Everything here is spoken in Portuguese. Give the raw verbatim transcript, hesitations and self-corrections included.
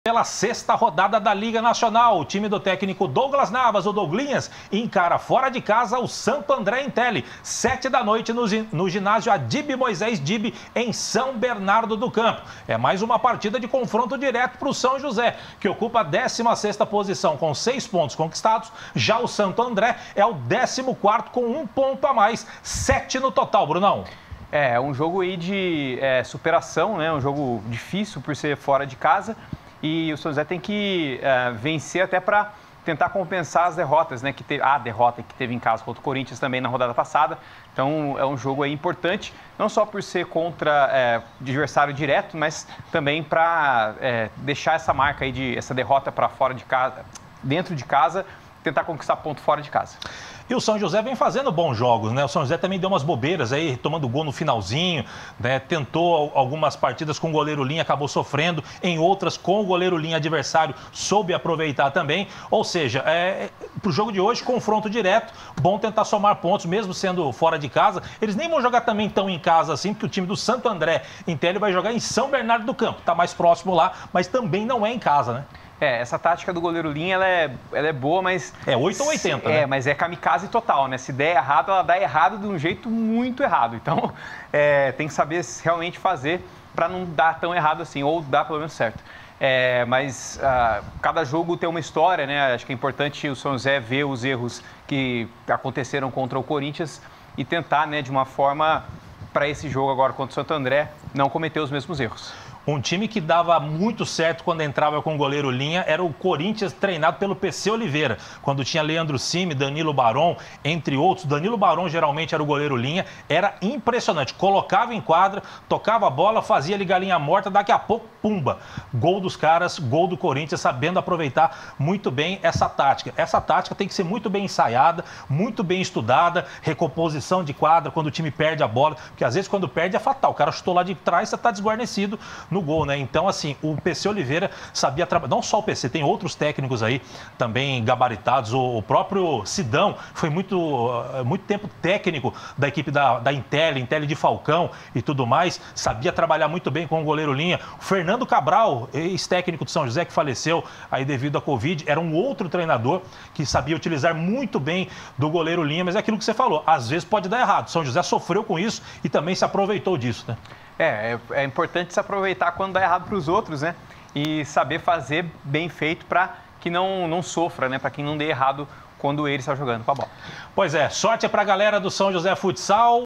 Pela sexta rodada da Liga Nacional, o time do técnico Douglas Navas, o Douglinhas, encara fora de casa o Santo André Intelli, sete da noite no, no ginásio Adib Moisés Dib, em São Bernardo do Campo. É mais uma partida de confronto direto para o São José, que ocupa a décima sexta posição com seis pontos conquistados. Já o Santo André é o décimo quarto com um ponto a mais, sete no total, Brunão. É, um jogo aí de é, superação, né? Um jogo difícil por ser fora de casa. E o São José tem que uh, vencer até para tentar compensar as derrotas, né? Que teve, a derrota que teve em casa contra o Corinthians também na rodada passada. Então é um jogo aí importante, não só por ser contra é, adversário direto, mas também para é, deixar essa marca aí de essa derrota para fora de casa, dentro de casa, tentar conquistar ponto fora de casa. E o São José vem fazendo bons jogos, né? O São José também deu umas bobeiras aí, tomando gol no finalzinho, né? Tentou algumas partidas com o goleiro Linha, acabou sofrendo. Em outras, com o goleiro Linha adversário, soube aproveitar também. Ou seja, é, para o jogo de hoje, confronto direto, bom tentar somar pontos, mesmo sendo fora de casa. Eles nem vão jogar também tão em casa assim, porque o time do Santo André Intelli vai jogar em São Bernardo do Campo. Está mais próximo lá, mas também não é em casa, né? É, essa tática do goleiro Linha, ela é, ela é boa, mas... É oito ou oitenta, é, né? É, mas é kamikaze total, né? Se der errado, ela dá errado de um jeito muito errado. Então, é, tem que saber realmente fazer para não dar tão errado assim, ou dar pelo menos certo. É, mas ah, cada jogo tem uma história, né? Acho que é importante o São José ver os erros que aconteceram contra o Corinthians e tentar, né, de uma forma, para esse jogo agora contra o Santo André, não cometer os mesmos erros. Um time que dava muito certo quando entrava com o goleiro Linha era o Corinthians, treinado pelo P C Oliveira. Quando tinha Leandro Cime, Danilo Baron, entre outros. Danilo Baron geralmente era o goleiro Linha. Era impressionante. Colocava em quadra, tocava a bola, fazia ali galinha morta. Daqui a pouco, pumba. Gol dos caras, gol do Corinthians, sabendo aproveitar muito bem essa tática. Essa tática tem que ser muito bem ensaiada, muito bem estudada. Recomposição de quadra quando o time perde a bola. Porque às vezes quando perde é fatal. O cara chutou lá de trás, você está desguarnecido no gol, né? Então, assim, o P C Oliveira sabia trabalhar, não só o P C, tem outros técnicos aí também gabaritados, o próprio Sidão foi muito, muito tempo técnico da equipe da, da Intelli, Intelli de Falcão e tudo mais, sabia trabalhar muito bem com o goleiro Linha. O Fernando Cabral, ex-técnico do São José, que faleceu aí devido à Covid, era um outro treinador que sabia utilizar muito bem do goleiro Linha, mas é aquilo que você falou, às vezes pode dar errado. O São José sofreu com isso e também se aproveitou disso, né? É, é, é importante se aproveitar quando dá errado para os outros, né? E saber fazer bem feito para que não, não sofra, né? Para que não dê errado quando ele está jogando com a bola. Pois é, sorte é para a galera do São José Futsal.